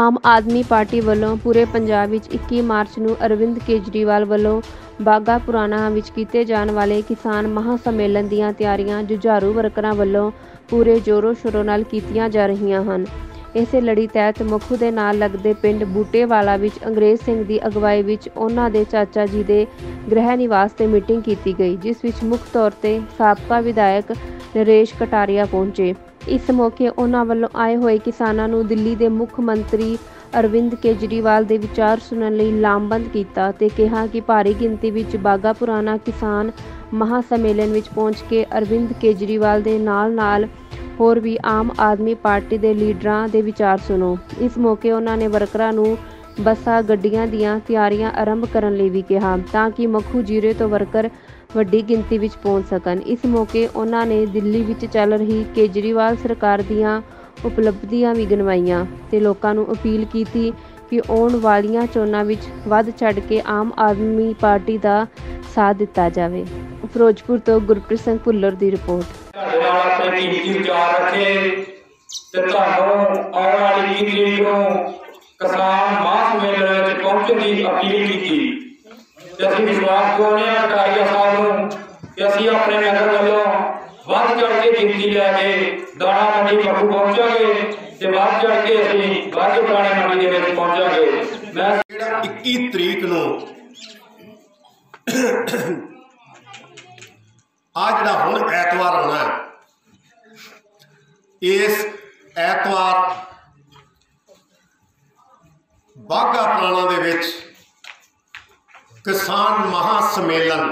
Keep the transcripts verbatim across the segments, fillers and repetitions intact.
आम आदमी पार्टी ਵੱਲੋਂ पूरे पंजाब ਵਿੱਚ इक्की मार्च ਨੂੰ अरविंद केजरीवाल ਵੱਲੋਂ बाघा पुराना ਵਿੱਚ ਕੀਤੇ ਜਾਣ ਵਾਲੇ किसान महासम्मेलन ਦੀਆਂ ਤਿਆਰੀਆਂ ਜੁਝਾਰੂ ਵਰਕਰਾਂ ਵੱਲੋਂ पूरे जोरों शोरों ਨਾਲ ਕੀਤੀਆਂ ਜਾ ਰਹੀਆਂ ਹਨ। ਇਸੇ ਲੜੀ ਤਹਿਤ ਮਖੂ ਦੇ ਨਾਲ ਲੱਗਦੇ ਪਿੰਡ ਬੂਟੇਵਾਲਾ ਵਿੱਚ ਅੰਗਰੇਜ਼ ਸਿੰਘ ਦੀ ਅਗਵਾਈ ਵਿੱਚ ਉਹਨਾਂ ਦੇ ਚਾਚਾ ਜੀ ਦੇ ਗ੍ਰਹਿ ਨਿਵਾਸ ਤੇ ਮੀਟਿੰਗ ਕੀਤੀ ਗਈ, ਜਿਸ ਵਿੱਚ ਮੁੱਖ ਤੌਰ ਤੇ ਸਾਬਕਾ ਵਿਧਾਇਕ ਨਰੇਸ਼ ਕਟਾਰੀਆ ਪਹੁੰਚੇ। ਇਸ ਮੌਕੇ ਉਹਨਾਂ ਵੱਲੋਂ ਆਏ ਹੋਏ ਕਿਸਾਨਾਂ ਨੂੰ ਦਿੱਲੀ ਦੇ ਮੁੱਖ ਮੰਤਰੀ ਅਰਵਿੰਦ ਕੇਜਰੀਵਾਲ ਦੇ ਵਿਚਾਰ ਸੁਣਨ ਲਈ ਲਾਮਬੰਦ ਕੀਤਾ ਤੇ ਕਿਹਾ ਕਿ ਭਾਰੀ ਗਿਣਤੀ ਵਿੱਚ ਬਾਘਾ ਪੁਰਾਣਾ ਕਿਸਾਨ ਮਹਾਸੰਮੇਲਨ ਵਿੱਚ ਪਹੁੰਚ ਕੇ ਅਰਵਿੰਦ ਕੇਜਰੀਵਾਲ ਦੇ ਨਾਲ ਨਾਲ ਹੋਰ ਵੀ ਆਮ ਆਦਮੀ ਪਾਰਟੀ ਦੇ ਲੀਡਰਾਂ ਦੇ ਵਿਚਾਰ ਸੁਣੋ। ਇਸ ਮੌਕੇ ਉਹਨਾਂ ਨੇ ਵਰਕਰਾਂ ਨੂੰ ਬੱਸਾਂ ਗੱਡੀਆਂ ਦੀਆਂ ਤਿਆਰੀਆਂ ਆਰੰਭ ਕਰਨ ਲਈ ਵੀ ਕਿਹਾ ਤਾਂ ਕਿ ਮਖੂ ਜੀਰੇ ਤੋਂ ਵਰਕਰ ਵੱਡੀ ਗਿਣਤੀ ਵਿੱਚ ਪਹੁੰਚ ਸਕਣ। ਇਸ ਮੌਕੇ ਉਹਨਾਂ ਨੇ ਦਿੱਲੀ ਵਿੱਚ ਚੱਲ ਰਹੀ ਕੇਜਰੀਵਾਲ ਸਰਕਾਰ ਦੀਆਂ ਉਪਲਬਧੀਆਂ ਵੀ ਗਿਣਵਾਈਆਂ ਤੇ ਲੋਕਾਂ ਨੂੰ ਅਪੀਲ ਕੀਤੀ ਕਿ ਆਉਣ ਵਾਲੀਆਂ ਚੋਣਾਂ ਵਿੱਚ ਵੱਧ ਚੜ੍ਹ ਕੇ ਆਮ ਆਦਮੀ ਪਾਰਟੀ ਦਾ ਸਾਥ ਦਿੱਤਾ ਜਾਵੇ। ਫਿਰੋਜ਼ਪੁਰ ਤੋਂ ਗੁਰਪ੍ਰੀਤ ਸਿੰਘ ਭੁੱਲਰ ਦੀ ਰਿਪੋਰਟ। ਤੁਹਾਡੇ ਨਾਲ ਆਪਣੇ ਕੀਮਤੀ ਵਿਚਾਰ ਰੱਖੇ ਤੇ ਤੁਹਾਨੂੰ ਆਉਣ ਵਾਲੀ ਵੀਹ ਤਰੀਕ ਨੂੰ ਕਿਸਾਨ ਮਹਾਸੰਮੇਲਨ ਵਿੱਚ ਪਹੁੰਚਣ ਦੀ ਅਪੀਲ ਕੀਤੀ ਤੇ ਅਸੀਂ ਵਿਸ਼ਵਾਸ ਦਿਵਾਉਂਦੇ ਹਾਂ ਕਟਾਰੀਆ ਸਾਹਿਬ ਨੂੰ ਕਿ ਅਸੀਂ ਆਪਣੇ ਨਗਰ ਵੱਲੋਂ ਵੱਧ ਚੜ੍ਹ ਕੇ ਗਿਣਤੀ ਲੈ ਕੇ ਦਾਣਾ ਮੰਡੀ ਮਖੂ ਪਹੁੰਚਾਂਗੇ ਤੇ ਵੱਧ ਚੜ੍ਹ ਕੇ ਅਸੀਂ ਬਾਘੇ ਪੁਰਾਣੇ ਮੰਡੀ ਦੇ ਵਿੱਚ ਪਹੁੰਚਾਂਗੇ। ਮੈਂ ਇੱਕੀ ਤਰੀਕ ਨੂੰ ਆ ਜਿਹੜਾ ਹੁਣ ਐਤਵਾਰ ਆਉਣਾ ਹੈ, ਇਸ ਐਤਵਾਰ ਬਾਘਾ ਪੁਰਾਣਾ ਦੇ ਵਿੱਚ ਕਿਸਾਨ ਮਹਾਸੰਮੇਲਨ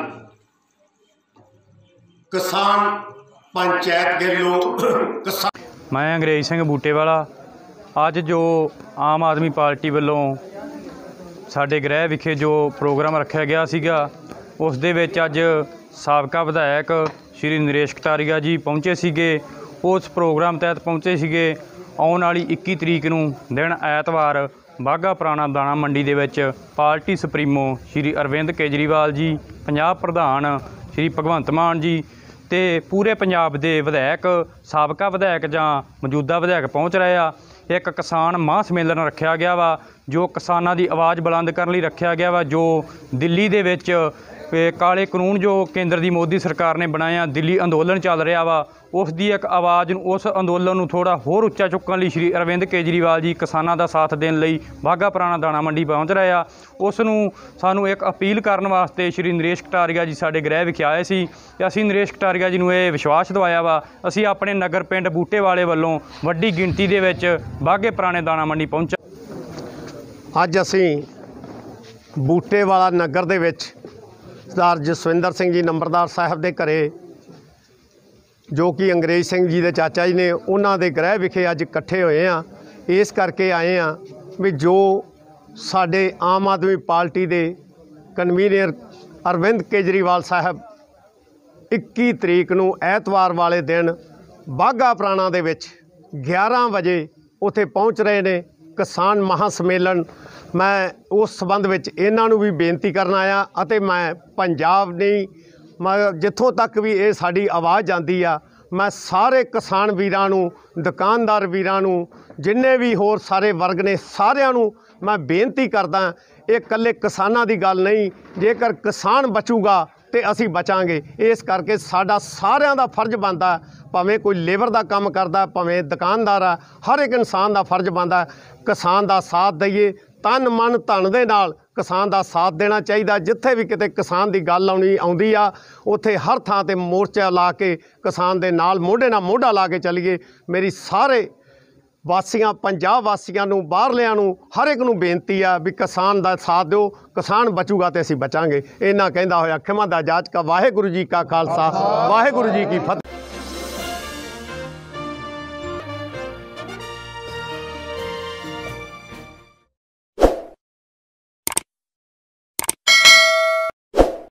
किसान पंचायत के लोग किसान मैं अंग्रेज सिंह बूटेवाला अज जो आम आदमी पार्टी वालों साडे गृह विखे जो प्रोग्राम रखा गया सीगा उस दे विच अज साबका विधायक श्री नरेश कटारिया जी पहुँचे सीगे। उस प्रोग्राम तहत पहुँचे सीगे आउण वाली इक्की तरीक नूं दिन ऐतवार बाघा पुराना दाणा मंडी दे विच पार्टी सुप्रीमो श्री अरविंद केजरीवाल जी, पंजाब प्रधान श्री भगवंत मान जी ते पूरे पंजाब दे विधायक साबका विधायक जां मौजूदा विधायक पहुँच रहे आ। एक किसान महासम्मेलन रखा गया वा जो किसानां दी आवाज़ बुलंद करने लई रखा गया वा। जो दिल्ली दे विच काले कानून जो केंद्र की मोदी सरकार ने बनाया, दिल्ली अंदोलन चल रहा वा, उस दी एक आवाज़ उस अंदोलन नूं थोड़ा होर उच्चा चुकण लई श्री अरविंद केजरीवाल जी किसानां दा साथ देण लई बाघा पुराना दाणा मंडी पहुँच रहे आ। उस नूं सानूं एक अपील करन वास्ते श्री नरेश कटारिया जी साडे गृह विखे आए सी ते असीं नरेश कटारिया जी नूं इह विश्वास दवाया वा असीं अपने नगर पिंड बूटेवाले वल्लों वड्डी गिणती दे विच बाघे पुराने दाणा मंडी पहुंचा। अज असीं बूटेवाला नगर दे विच सरदार जसविंदर सिंह जी नंबरदार साहब के घरे जो कि अंग्रेज सिंह जी के चाचा जी ने उन्होंने दे गृह विखे अज इकट्ठे होए हैं। इस करके आए हैं भी जो साडे आम आदमी पार्टी के कन्वीनर अरविंद केजरीवाल साहब इक्की तरीक नूं ऐतवार वाले दिन बाघा पुराना दे विच ग्यारह बजे उत्थे पहुँच रहे ने किसान महासम्मेलन। मैं उस संबंध विच इन्हां नूं भी बेनती करन आया अते मैं पंजाब नहीं मैं जिथों तक भी ये साडी आवाज़ आंदी आ मैं सारे किसान वीरां नूं दुकानदार वीरां नूं जिन्ने भी होर सारे वर्ग ने सारिआं नूं मैं बेनती करदा ये कल्ले किसानां दी गल नहीं, जेकर किसान बचूगा तो असी बचांगे। इस करके साडा सारिआं दा फर्ज बनदा भावें कोई लेबर का काम करदा भावें दुकानदार आ, हर एक इंसान का फर्ज बनदा किसान का साथ दईए, तन मन धन दे नाल किसान का साथ देना चाहिए। जिथे भी किते किसान की गल आउणी आउंदी आ उत्थे हर थां ते मोर्चा ला के किसान दे नाल मोढे नाल मोढा ला के चलीए। मेरी सारे वासियां पंजाब वासियां नूं बाहरलियां नूं हर एक नूं बेनती आ भी किसान का साथ दो, किसान बचूगा तो असीं बचांगे। इन्हां कहंदा होया खिमा दा जाच का वाहिगुरू जी का खालसा वाहिगुरू जी की फतेह।